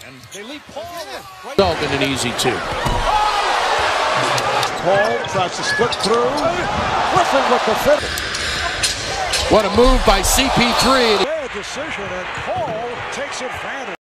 And they leave Paul right. Duggan an easy two. Paul tries to split through. Griffin with the finish. What a move by CP3. Bad decision, and Paul takes advantage.